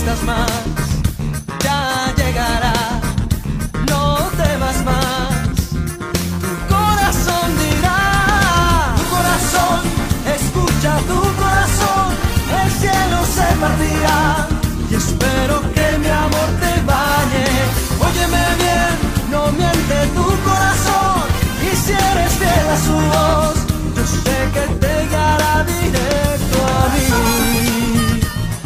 necesitas más, ya llegará, no temas más. Tu corazón dirá, tu corazón, escucha tu corazón, el cielo se partirá. Y espero que mi amor te bañe. Óyeme bien, no miente tu corazón. Y si eres fiel a su voz, yo sé que te guiará directo a mí.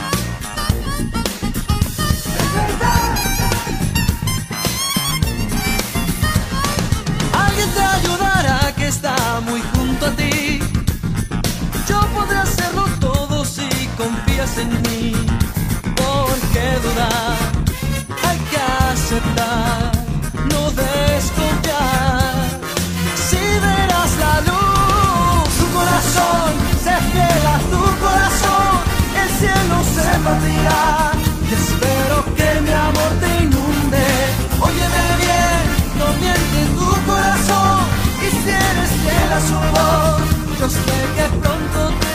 Alguien te ayudará que está muy junto a ti. Yo podré hacerlo todo si confías en mí. ¿Por qué dudar? Hay que aceptar, no desconfiar. Si verás la luz, tu corazón, sé fiel a tu corazón, el cielo se partirá. Y espero que mi amor te inunde. Óyeme bien, no miente tu corazón. Y si eres fiel a su voz, yo sé que pronto te